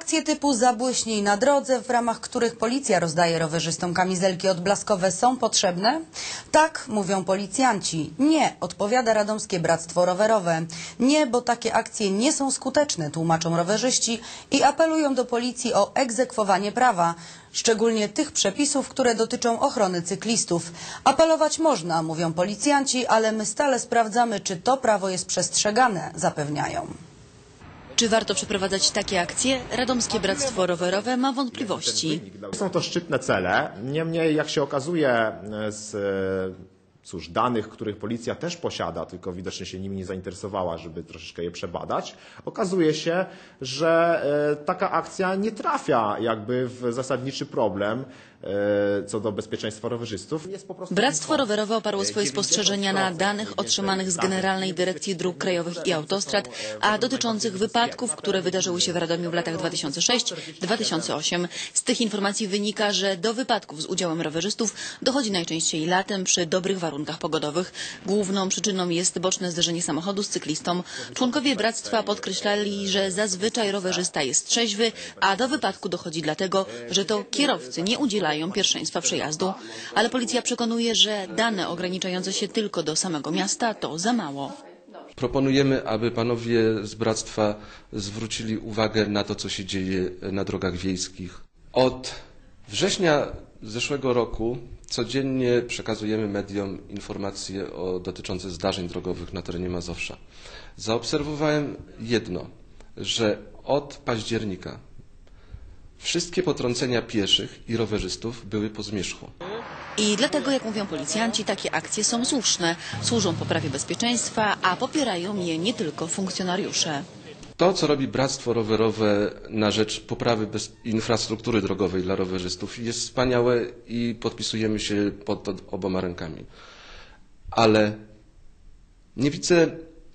Akcje typu Zabłyśnij na drodze, w ramach których policja rozdaje rowerzystom kamizelki odblaskowe, są potrzebne? Tak, mówią policjanci. Nie, odpowiada Radomskie Bractwo Rowerowe. Nie, bo takie akcje nie są skuteczne, tłumaczą rowerzyści i apelują do policji o egzekwowanie prawa, szczególnie tych przepisów, które dotyczą ochrony cyklistów. Apelować można, mówią policjanci, ale my stale sprawdzamy, czy to prawo jest przestrzegane, zapewniają. Czy warto przeprowadzać takie akcje? Radomskie Bractwo Rowerowe ma wątpliwości. Są to szczytne cele, niemniej jak się okazuje z danych, których policja też posiada, tylko widocznie się nimi nie zainteresowała, żeby troszeczkę je przebadać, okazuje się, że taka akcja nie trafia jakby w zasadniczy problem co do bezpieczeństwa rowerzystów. Bractwo Rowerowe oparło swoje spostrzeżenia na danych otrzymanych z Generalnej Dyrekcji Dróg Krajowych i Autostrad, a dotyczących wypadków, które wydarzyły się w Radomiu w latach 2006-2008. Z tych informacji wynika, że do wypadków z udziałem rowerzystów dochodzi najczęściej latem przy dobrych warunkach pogodowych. Główną przyczyną jest boczne zderzenie samochodu z cyklistą. Członkowie bractwa podkreślali, że zazwyczaj rowerzysta jest trzeźwy, a do wypadku dochodzi dlatego, że to kierowcy nie udzielają pierwszeństwa przejazdu. Ale policja przekonuje, że dane ograniczające się tylko do samego miasta to za mało. Proponujemy, aby panowie z bractwa zwrócili uwagę na to, co się dzieje na drogach wiejskich. Od września zeszłego roku codziennie przekazujemy mediom informacje dotyczące zdarzeń drogowych na terenie Mazowsza. Zaobserwowałem jedno, że od października wszystkie potrącenia pieszych i rowerzystów były po zmierzchu. I dlatego, jak mówią policjanci, takie akcje są słuszne. Służą poprawie bezpieczeństwa, a popierają je nie tylko funkcjonariusze. To, co robi Bractwo Rowerowe na rzecz poprawy infrastruktury drogowej dla rowerzystów, jest wspaniałe i podpisujemy się pod to oboma rękami. Ale nie widzę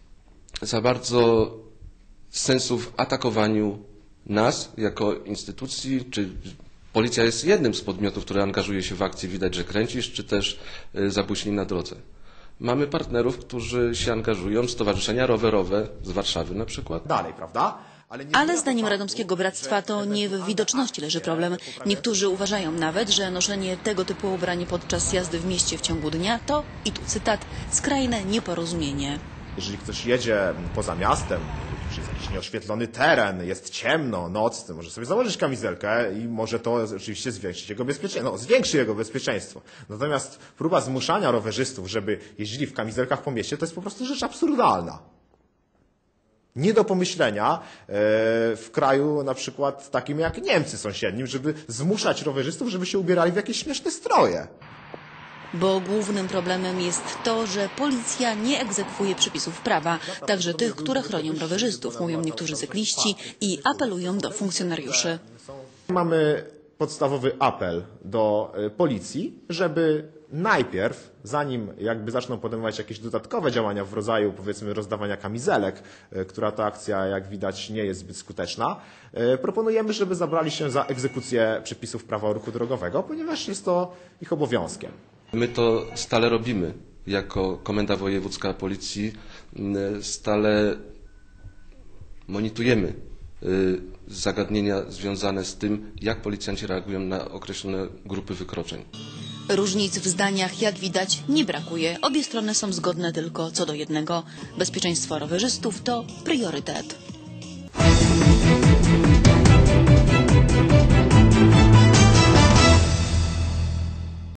za bardzo sensu w atakowaniu nas jako instytucji, czy policja jest jednym z podmiotów, który angażuje się w akcję Widać, że kręcisz, czy też Zabłyśnij na drodze. Mamy partnerów, którzy się angażują, stowarzyszenia rowerowe z Warszawy na przykład. Dalej, prawda? Ale zdaniem Radomskiego Bractwa to nie w widoczności leży problem. Niektórzy uważają nawet, że noszenie tego typu ubrań podczas jazdy w mieście w ciągu dnia to, i tu cytat, skrajne nieporozumienie. Jeżeli ktoś jedzie poza miastem, czy jest jakiś nieoświetlony teren, jest ciemno, noc, to może sobie założyć kamizelkę i może to oczywiście zwiększyć jego bezpieczeństwo. No, zwiększy jego bezpieczeństwo. Natomiast próba zmuszania rowerzystów, żeby jeździli w kamizelkach po mieście, to jest po prostu rzecz absurdalna. Nie do pomyślenia w kraju na przykład takim jak Niemcy sąsiednim, żeby zmuszać rowerzystów, żeby się ubierali w jakieś śmieszne stroje. Bo głównym problemem jest to, że policja nie egzekwuje przepisów prawa, także tych, które chronią rowerzystów, mówią niektórzy cykliści i apelują do funkcjonariuszy. Mamy podstawowy apel do policji, żeby najpierw, zanim jakby zaczną podejmować jakieś dodatkowe działania w rodzaju powiedzmy rozdawania kamizelek, która ta akcja jak widać nie jest zbyt skuteczna, proponujemy, żeby zabrali się za egzekucję przepisów prawa o ruchu drogowego, ponieważ jest to ich obowiązkiem. My to stale robimy. Jako Komenda Wojewódzka Policji stale monitorujemy zagadnienia związane z tym, jak policjanci reagują na określone grupy wykroczeń. Różnic w zdaniach, jak widać, nie brakuje. Obie strony są zgodne tylko co do jednego. Bezpieczeństwo rowerzystów to priorytet.